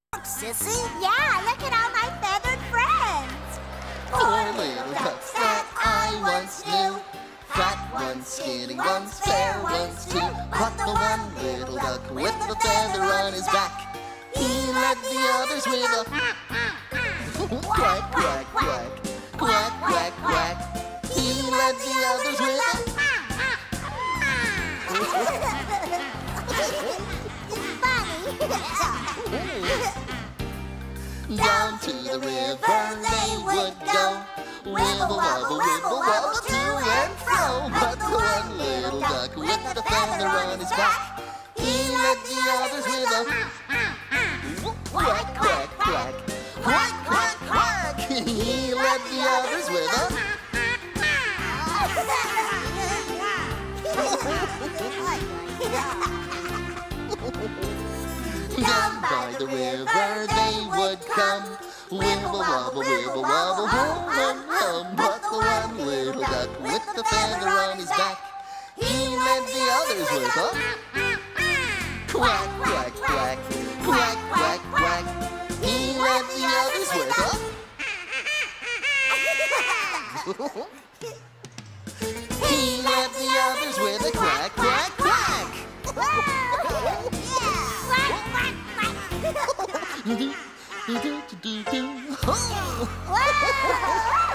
Sissy? Yeah, look at all my feathered friends. Four little ducks that I once knew. Fat ones, skinny ones, fair ones too. But the one little duck with the feather on his back, he led the others with a quack, quack, quack, quack, quack, quack. He led the others with a down to the river they would go, wibble wobble, wibble wobble, to and fro. But the one little duck with the feather on his back, he led the others with a quack, quack, quack, quack, quack, quack. He led the others with a down by the river they would come, wibble wobble, wibble wobble, hum hum hum. But the one little duck with the feather on his back, he led the others with a quack, quack, quack, quack, quack, quack. He led the others with a he led the others with a quack, quack, quack. Wow!